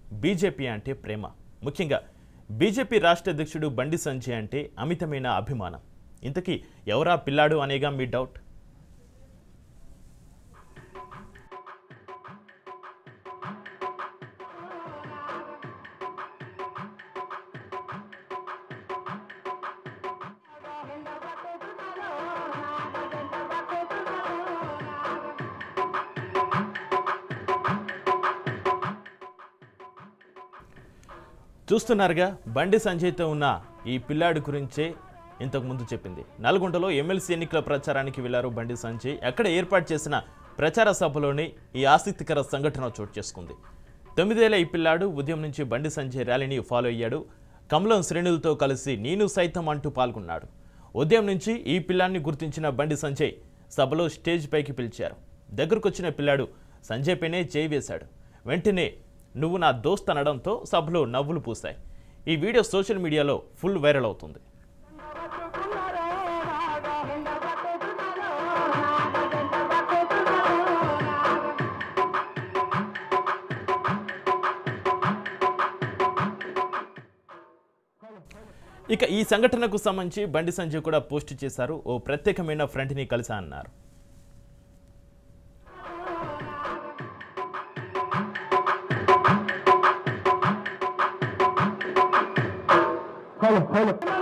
BJP అంటే ప్రేమ. ముఖ్యంగా BJP రాష్ట్ర అధ్యక్షుడు బండి సంజయ్ అంటే అమితమైన అభిమానం. ఇంతకీ ఎవరా పిల్లాడు అనేగా మీ డౌట్? చూస్తున్నారుగా, బండి సంజయ్తో ఉన్న ఈ పిల్లాడి గురించే ఇంతకుముందు చెప్పింది. నల్గొండలో ఎమ్మెల్సీ ఎన్నికల ప్రచారానికి వెళ్లారు బండి సంజయ్. అక్కడ ఏర్పాటు చేసిన ప్రచార సభలోనే ఈ ఆసక్తికర సంఘటన చోటు చేసుకుంది. 9 ఏళ్ల ఈ పిల్లాడు ఉదయం నుంచి బండి సంజయ్ ర్యాలీని ఫాలో అయ్యాడు. కమలం శ్రేణులతో కలిసి నేను సైతం అంటూ పాల్గొన్నాడు. ఉదయం నుంచి ఈ పిల్లాన్ని గుర్తించిన బండి సంజయ్ సభలో స్టేజ్ పైకి పిలిచారు. దగ్గరకొచ్చిన పిల్లాడు సంజయ్ పైనే చేయి వేశాడు. వెంటనే నువ్వు నా దోస్త్ అనడంతో సభలో నవ్వులు పూశాయి. ఈ వీడియో సోషల్ మీడియాలో ఫుల్ వైరల్ అవుతుంది. ఇక ఈ సంఘటనకు సంబంధించి బండి సంజయ్ కూడా పోస్ట్ చేశారు. ఓ ప్రత్యేకమైన ఫ్రెండ్ని కలిసా అన్నారు. Hello.